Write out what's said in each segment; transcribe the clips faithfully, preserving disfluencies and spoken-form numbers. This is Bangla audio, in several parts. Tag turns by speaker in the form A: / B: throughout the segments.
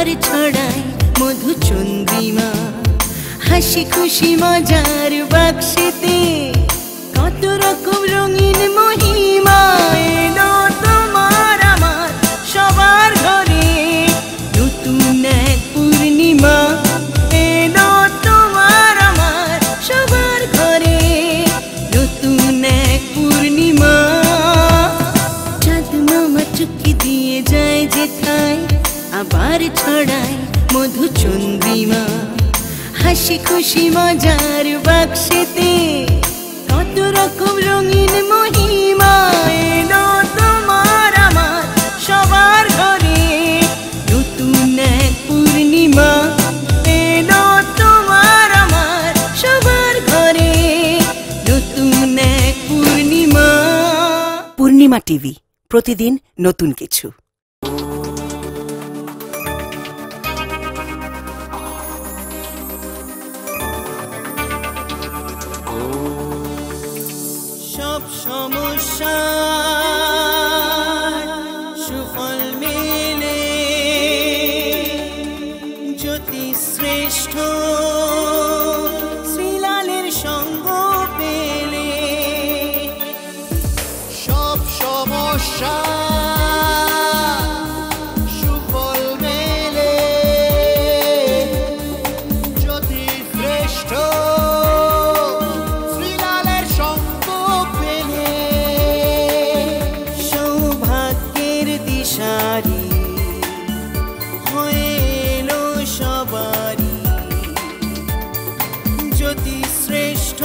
A: আবার ছড়ায় মধুচন্দ্রিমা, হাসি খুশি মজার বাক্সেতে কত রকম রঙিন মহিমা। এলো তোমার আমার সবার ঘরে নতুন এক পূর্ণিমা, এলো তোমার আমার সবার ঘরে নতুন এক পূর্ণিমা। চাঁদ মামা চুকি দিয়ে যায় যেথায় আবার ছড়ায় মধুচন্দ্রিমা, হাসি খুশি মজার বাক্সেতে কত রকম রঙিন মহিমা। এলো তোমার আমার সবার ঘরে নতুন এক পূর্ণিমা, এলো তোমার আমার সবার ঘরে নতুন এক পূর্ণিমা।
B: পূর্ণিমা টিভি, প্রতিদিন নতুন কিছু।
A: সব সমস্যা সুফল মেলে জ্যোতি শ্রেষ্ঠ শ্রীলালের সঙ্গ পেলে।
C: সব সমস্যা সুফল মেলে জ্যোতি শ্রেষ্ঠ শ্রীলালের সঙ্গ পেলে।
A: সৌভাগ্যের দিশারি হয়ে এলো সবারই জ্যোতি শ্রেষ্ঠ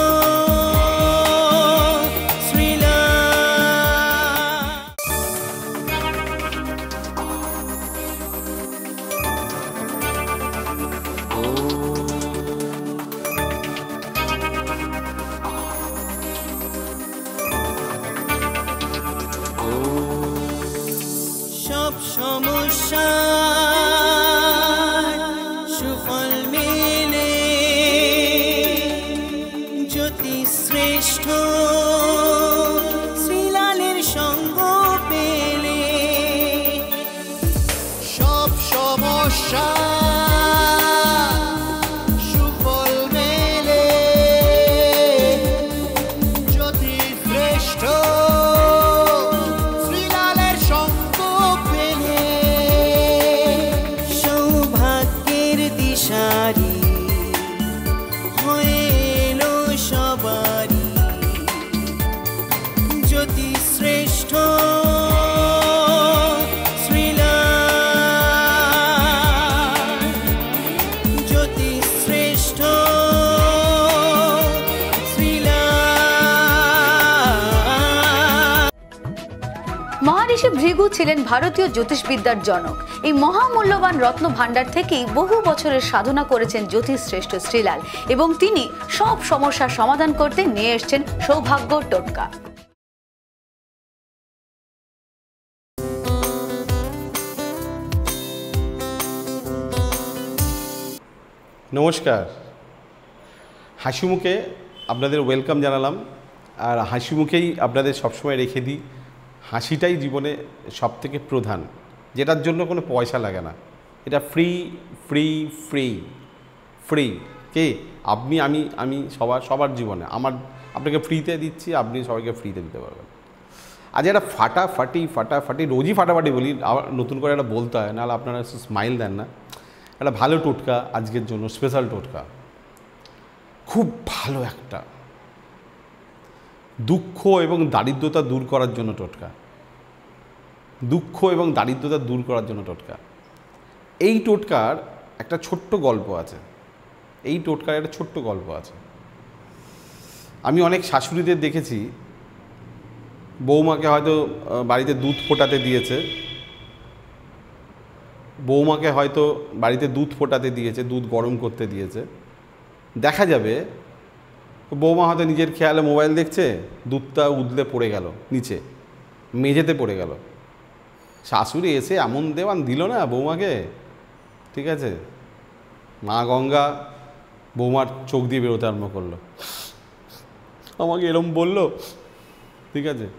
A: সব সমস্যা সুফল মেলে জ্যোতি শ্রেষ্ঠ শ্রীলালের সঙ্গ পেলে।
C: সব সমস্যা সুফল মেলে জ্যোতি শ্রেষ্ঠ শ্রীলালের সঙ্গ পেলে।
A: সৌভাগ্যের দিশারি হয়ে এলো সবারই জ্যোতি শ্রেষ্ঠ শ্রীলাল, জ্যোতি শ্রেষ্ঠ শ্রীলাল।
D: মহারিষি ভৃগু ছিলেন ভারতীয় জ্যোতিষবিদ্যার জনক। এই মহামূল্যবান রত্ন ভাণ্ডার থেকেই বহু বছরের সাধনা করেছেন জ্যোতিষশ্রেষ্ঠ শ্রীলাল, এবং তিনি সব সমস্যার সমাধান করতে নিয়ে এসেছেন সৌভাগ্য টোটকা।
E: নমস্কার, হাসি মুখে আপনাদের ওয়েলকাম জানালাম। আর হাসি মুখেই আপনাদের সবসময় রেখে দিই। হাসিটাই জীবনে সবথেকে প্রধান, যেটার জন্য কোনো পয়সা লাগে না। এটা ফ্রি ফ্রি ফ্রি ফ্রি কে আপনি আমি আমি সবার সবার জীবনে আমার আপনাকে ফ্রিতে দিচ্ছি, আপনি সবাইকে ফ্রিতে দিতে পারবেন। আজ একটা ফাটাফাটি ফাটাফাটি রোজই ফাটাফাটি বলি, আবার নতুন করে একটা বলতে হয়, নাহলে আপনারা স্মাইল দেন না। একটা ভালো টোটকা আজকের জন্য, স্পেশাল টোটকা, খুব ভালো একটা দুঃখ এবং দারিদ্রতা দূর করার জন্য টোটকা, দুঃখ এবং দারিদ্রতা দূর করার জন্য টোটকা। এই টোটকার একটা ছোট্ট গল্প আছে, এই টোটকার একটা ছোট্ট গল্প আছে। আমি অনেক শাশুড়িদের দেখেছি, বৌমাকে হয়তো বাড়িতে দুধ ফোটাতে দিয়েছে, বৌমাকে হয়তো বাড়িতে দুধ ফোটাতে দিয়েছে, দুধ গরম করতে দিয়েছে। দেখা যাবে বৌমা হয়তো নিজের খেয়ালে মোবাইল দেখছে, দুধটা উদলে পড়ে গেল নিচে, মেঝেতে পড়ে গেল। শাশুড়ি এসে এমন দেওয়ান দিল না বৌমাকে, ঠিক আছে, মা গঙ্গা বৌমার চোখ দিয়ে বেরোতে আরম্ভ করলো, আমাকে এরম বললো, ঠিক আছে।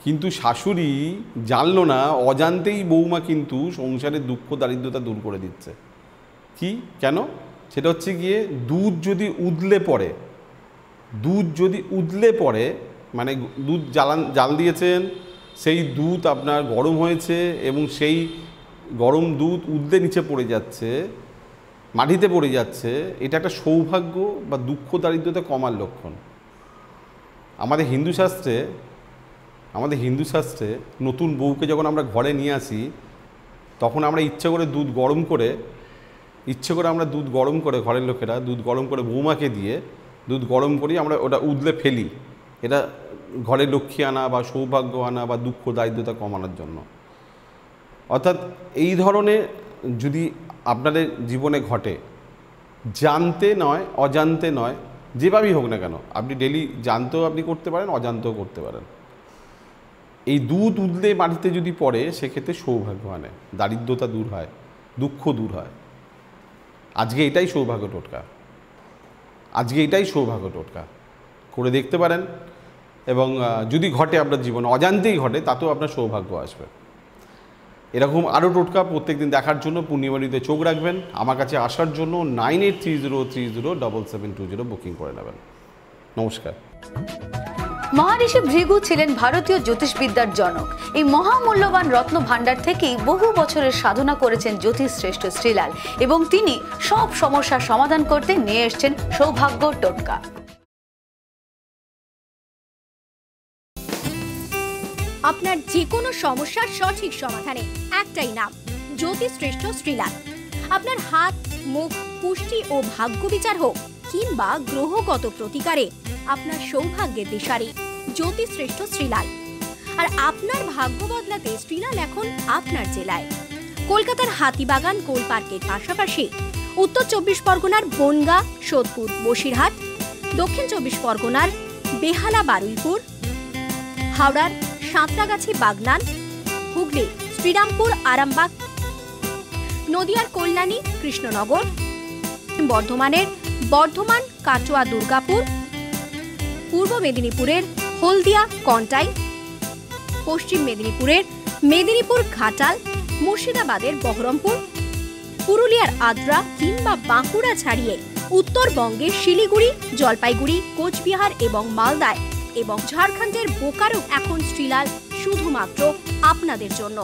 E: কিন্তু শাশুড়ি জানলো না, অজান্তেই বৌমা কিন্তু সংসারের দুঃখ দারিদ্রতা দূর করে দিচ্ছে। কি কেন? সেটা হচ্ছে গিয়ে দুধ যদি উদলে পড়ে, দুধ যদি উদলে পড়ে মানে দুধ জ্বালান জাল দিয়েছেন, সেই দুধ আপনার গরম হয়েছে এবং সেই গরম দুধ উদলে নিচে পড়ে যাচ্ছে, মাটিতে পড়ে যাচ্ছে, এটা একটা সৌভাগ্য বা দুঃখ দারিদ্রতা কমার লক্ষণ। আমাদের হিন্দু শাস্ত্রে আমাদের হিন্দু শাস্ত্রে নতুন বউকে যখন আমরা ঘরে নিয়ে আসি, তখন আমরা ইচ্ছে করে দুধ গরম করে ইচ্ছে করে আমরা দুধ গরম করে ঘরের লোকেরা দুধ গরম করে বৌমাকে দিয়ে দুধ গরম করি, আমরা ওটা উদলে ফেলি। এটা ঘরে লক্ষ্মী আনা বা সৌভাগ্য আনা বা দুঃখ দারিদ্রতা কমানোর জন্য। অর্থাৎ এই ধরনের যদি আপনাদের জীবনে ঘটে, জানতে নয় অজান্তে নয়, যেভাবেই হোক না কেন, আপনি ডেলি জানতেও আপনি করতে পারেন, অজান্তেও করতে পারেন। এই দুধ উদলে মাটিতে যদি পড়ে সেক্ষেত্রে সৌভাগ্য আনে, দারিদ্রতা দূর হয়, দুঃখ দূর হয়। আজকে এটাই সৌভাগ্য টোটকা, আজকে এটাই সৌভাগ্য টোটকা করে দেখতে পারেন। এবং যদি ঘটে আপনার জীবনে, অজান্তেই ঘটে, তাতেও আপনার সৌভাগ্য আসবে। এরকম আরও টোটকা প্রত্যেক দিন দেখার জন্য পূর্ণিমাটিতে চোখ রাখবেন। আমার কাছে আসার জন্য nine eight three zero three zero double seven two zero booking করে নেবেন। নমস্কার।
D: মহারিষি ভৃগু ছিলেন ভারতীয় জ্যোতিষবিদ্যার জনক। এই মহামূল্যবান রত্ন ভাণ্ডার থেকেই বহু বছরের সাধনা করেছেন জ্যোতিষশ্রেষ্ঠ শ্রীলাল, এবং তিনি সব সমস্যার সমাধান করতে নিয়ে এসেছেন সৌভাগ্য টোটকা।
F: আপনার যে কোনো সমস্যার সঠিক সমাধানে একটাই নাম, জ্যোতিষশ্রেষ্ঠ শ্রীলাল। আপনার হাত, মুখ, পুষ্টি ও ভাগ্য বিচার হোক কিংবা গ্রহগত প্রতিকারে আপনার সৌভাগ্যের দিশারি জ্যোতিষশ্রেষ্ঠ শ্রীলাল। আর আপনার ভাগ্য বদলাতে শ্রীলাল এখন আপনার জেলায়। কলকাতার হাতিবাগান কোল পার্কের পাশাপাশি উত্তর চব্বিশ পরগনার বনগাঁ, সোদপুর, বসিরহাট, দক্ষিণ চব্বিশ পরগনার বেহালা, বারুইপুর, হাওড়ার সাঁতরাগাছি, বাগনান, হুগলি শ্রীরামপুর, আরামবাগ, নদিয়ার কল্যাণী, কৃষ্ণনগর, বর্ধমানের বর্ধমান, কাটোয়া, দুর্গাপুর, পূর্ব মেদিনীপুরের হলদিয়া, কন্টাই, পশ্চিম মেদিনীপুরের মেদিনীপুর, ঘাটাল, মুর্শিদাবাদের বহরমপুর, পুরুলিয়ার আদ্রা কিংবা বাঁকুড়া ছাড়িয়ে উত্তরবঙ্গের শিলিগুড়ি, জলপাইগুড়ি, কোচবিহার এবং মালদায় এবং ঝাড়খণ্ডের বোকারো এখন শ্রীলাল শুধুমাত্র আপনাদের জন্য।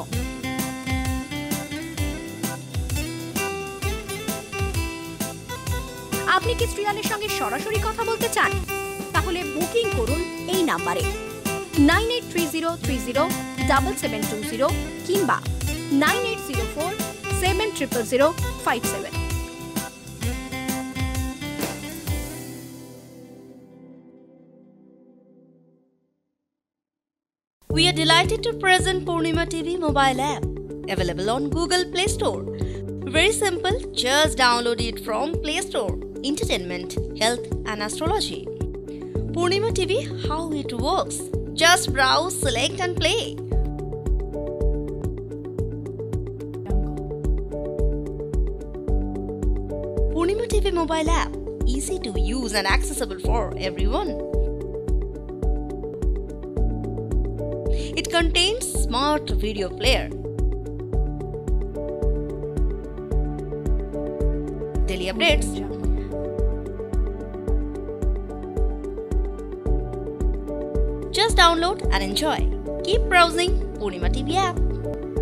F: আপনি কি শ্রীলালের সঙ্গে সরাসরি কথা বলতে চান? তাহলে বুকিং করুন এই নাম্বারে nine eight three zero three zero double seven two zero কিংবা nine eight zero four seven triple zero five seven.
G: We are delighted to present Purnima T V mobile app, available on Google Play Store. Very simple, just download it from Play Store. Entertainment, health and astrology. Purnima T V, how it works? Just browse, select and play. Purnima T V mobile app, easy to use and accessible for everyone. It contains smart video player, daily updates, just download and enjoy. Keep browsing Purnima T V app.